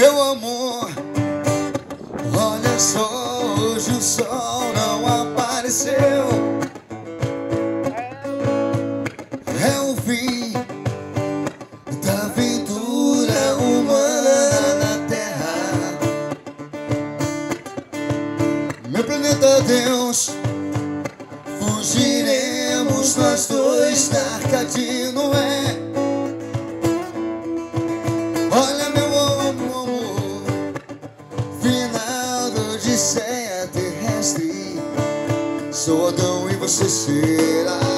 Meu amor, olha só, hoje o sol não apareceu. É o fim da aventura humana na Terra. Meu planeta Deus, fugiremos nós dois da Arca de Noé. Olha meu amor, final da odisseia terrestre. Sou Adão e você será